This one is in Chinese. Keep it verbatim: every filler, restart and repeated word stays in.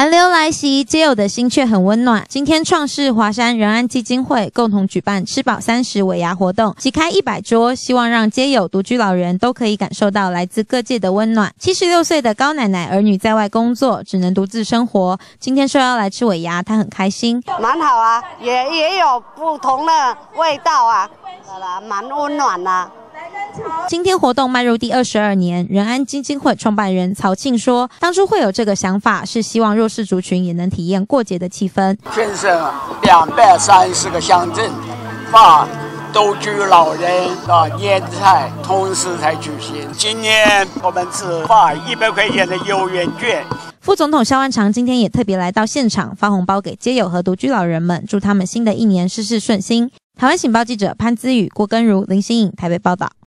寒流来袭，街友的心却很温暖。今天创世华山仁安基金会共同举办吃饱三十尾牙活动，席开一百桌，希望让街友、独居老人都可以感受到来自各界的温暖。七十六岁的高奶奶儿女在外工作，只能独自生活，今天受邀来吃尾牙，她很开心。 蛮好啊，也也有不同的味道啊，蛮温暖啊。 今天活动迈入第二十二年，仁安基金会创办人曹庆说，当初会有这个想法，是希望弱势族群也能体验过节的气氛。 全省两百三十个乡镇，把独居老人的年菜同时才举行。今年我们只发一百块钱的游园券。 副总统萧万长今天也特别来到现场，发红包给街友和独居老人们，祝他们新的一年事事顺心。台湾醒报记者潘姿宇、郭根如、林心颖台北报道。